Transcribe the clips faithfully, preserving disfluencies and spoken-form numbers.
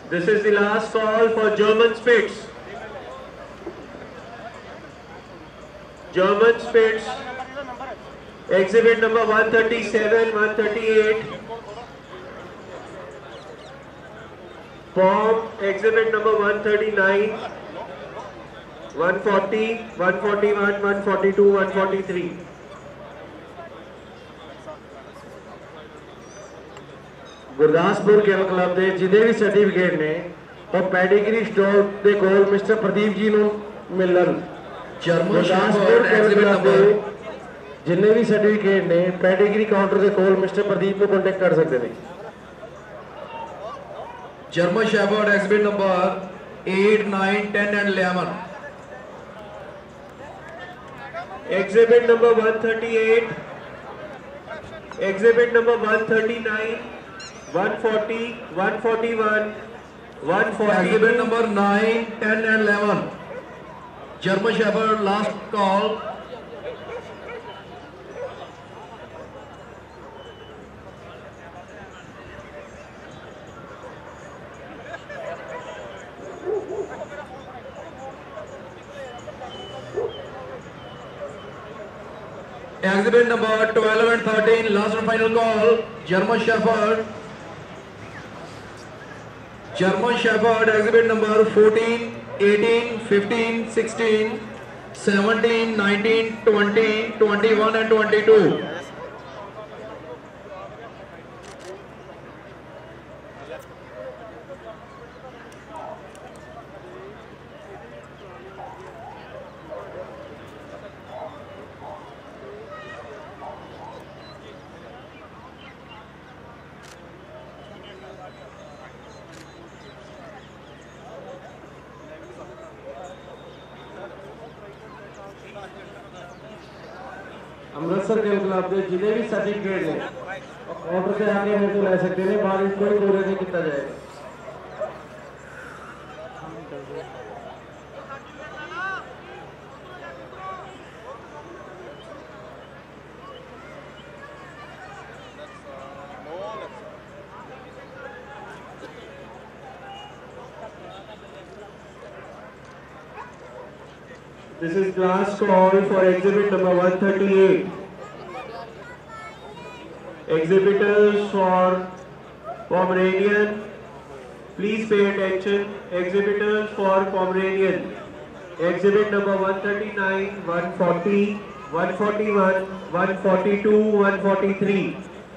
This is the last call for German Spitz. German Spitz, exhibit number one thirty-seven, one thirty-eight. Pom, exhibit number one thirty-nine, one forty, one forty-one, one forty-two, one forty-three. Gurdaspur kennel club के जिन्हें भी certificate ने और pedigree store के कोल mister Pradeep ji को मिलन Gurdaspur kennel club के जिन्हें भी सर्टिफिकेट ने पैडिग्री काउंटर के कोल मिस्टर प्रदीप को कांटेक्ट कर सकते हैं। German shepherd exhibit number eight, nine, ten and eleven. Exhibit number one thirty-eight, exhibit number one thirty-nine, one forty, one forty-one, one forty. Exhibit number nine, ten and eleven. German Shepherd, last call. Exhibit number twelve and thirteen, last and final call. German Shepherd. German Shepherd, exhibit number fourteen, eighteen, fifteen, sixteen, seventeen, nineteen, twenty, twenty-one and twenty-two. Amritsar के club के जिन्हें भी certificate हैं counter से आके मेरे को ले सकते हैं, बाहर कोई कोरे नहीं किया जाएगा। This is last call for exhibit number one thirty-eight. Exhibitors for Pomeranian, please pay attention. Exhibitors for Pomeranian. Exhibit number one thirty-nine, one forty, one forty-one, one forty-two, one forty-three.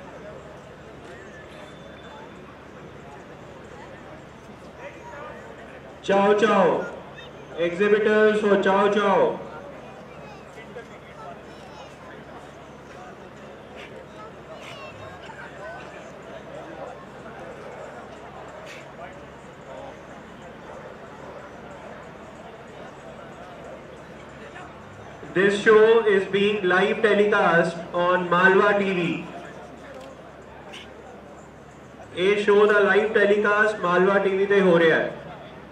Chow Chow. Exhibitors for Chow Chow. This show is being live telecast on Malwa T V. ये show दा live telecast Malwa T V ते हो रहा है।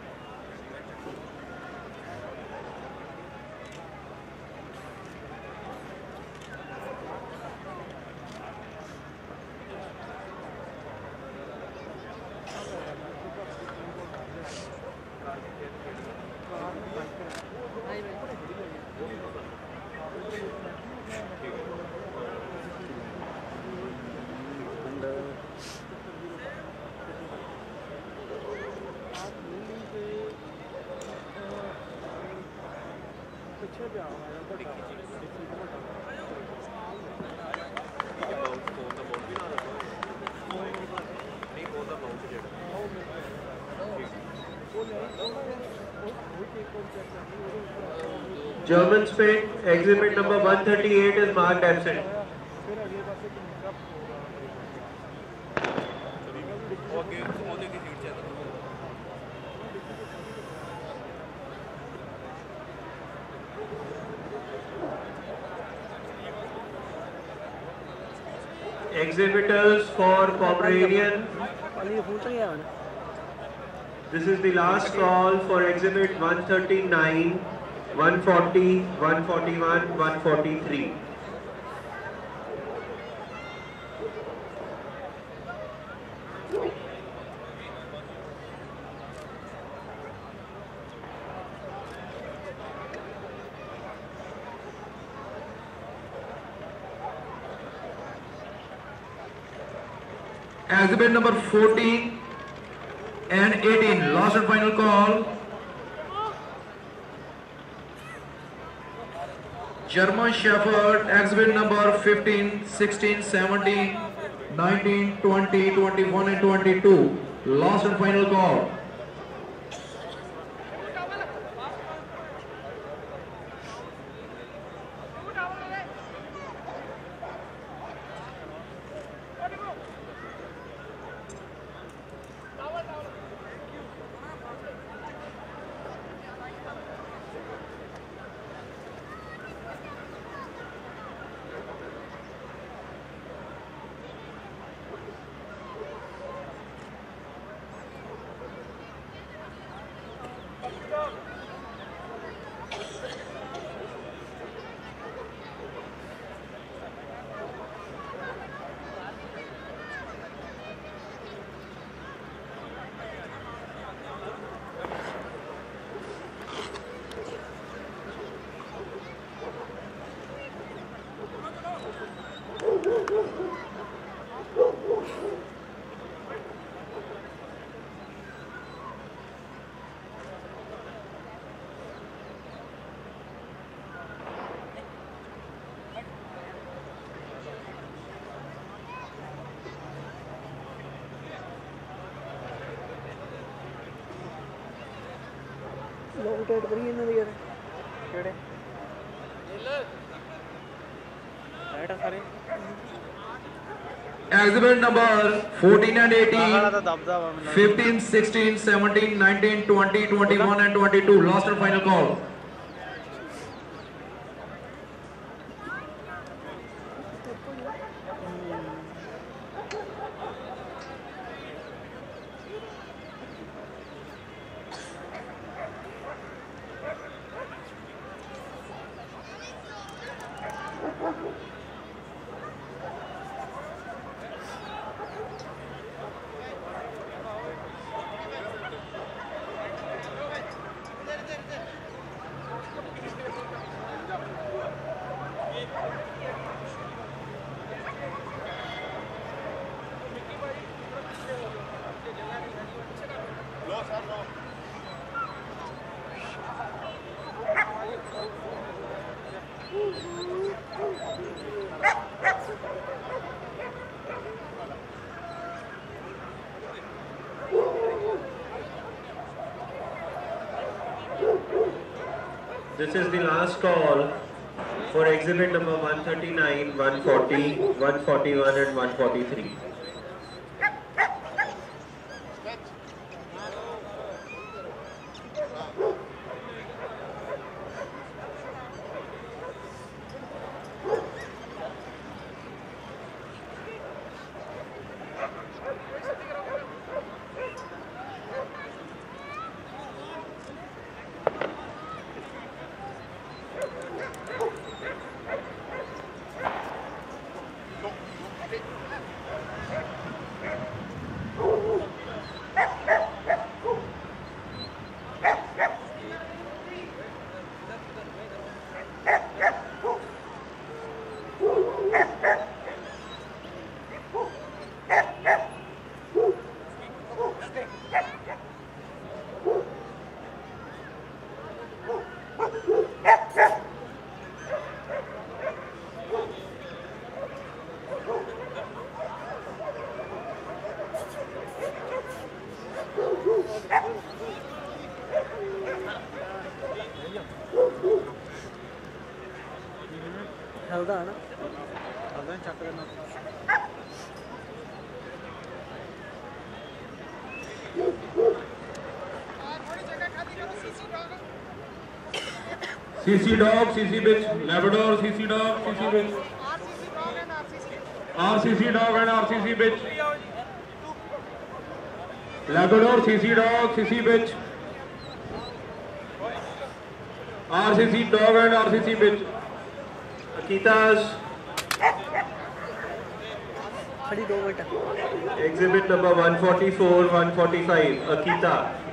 German Spit, exhibit number one thirty-eight is marked absent. Exhibitors for Pomeranian. This is the last call for exhibit one thirty-nine, one forty, one forty-one, one forty-three. Exhibit number fourteen and eighteen. Last and final call. German Shepherd, exhibit number fifteen, sixteen, seventeen, nineteen, twenty, twenty-one and twenty-two. Last and final call. Exhibit number fourteen and eighteen, fifteen, sixteen, seventeen, nineteen, twenty, twenty-one and twenty-two. Last and final call. This is the last call for exhibit number one thirty-nine, one forty, one forty-one and one forty-three. C C dog, C C bitch, Labrador, C C dog, C C bitch. R C C dog and R C C bitch. Labrador, C C dog, C C bitch. R C C dog and R C C bitch. Akitas. Exhibit number one forty-four, one forty-five. Akita.